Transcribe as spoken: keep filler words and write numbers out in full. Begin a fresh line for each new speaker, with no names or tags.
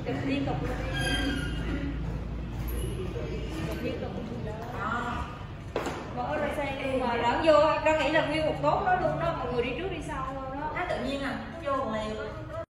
chụp liên tục luôn đi. Chụp liên tục đó. Mở ra xe mà lẫn vô, ra nghĩ là nguyên một tốt đó luôn đó, mọi người đi trước đi sau luôn đó.
Nó tự nhiên à, nó vô còn liền.